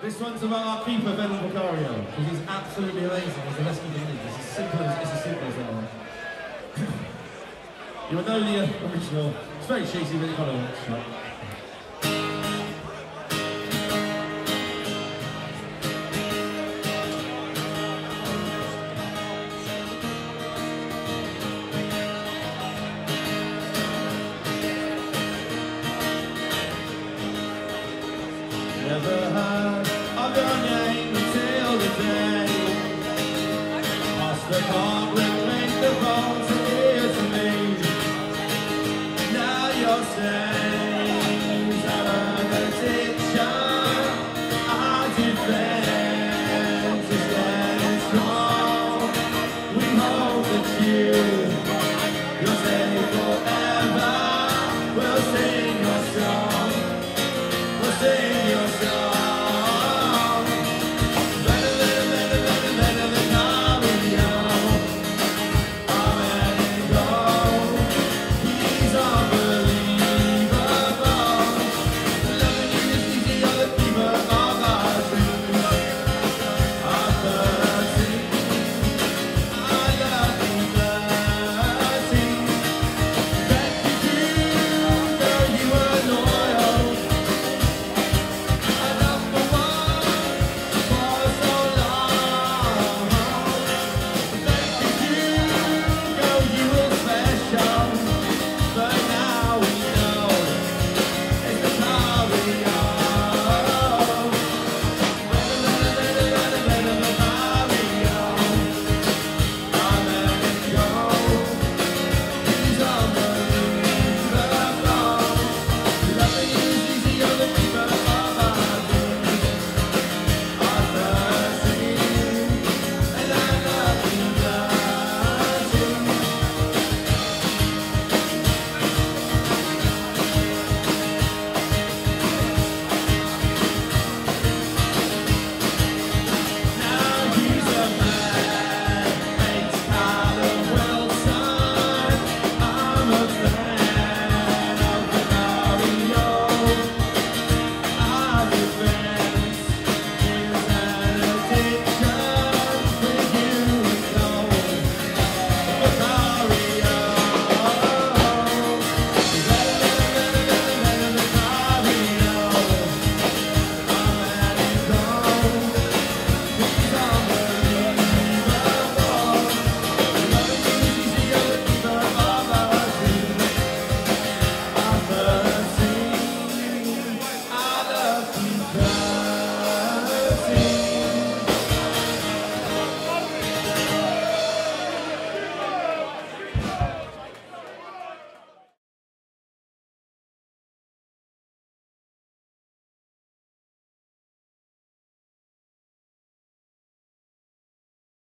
This one's about our keeper, Venom Vicario, because he's absolutely amazing. He's the best keeper in the league. It's as simple as that. You will know the original. It's very cheesy, but you've got to watch it. Never heard of your name until the day Postecolgu make the vote.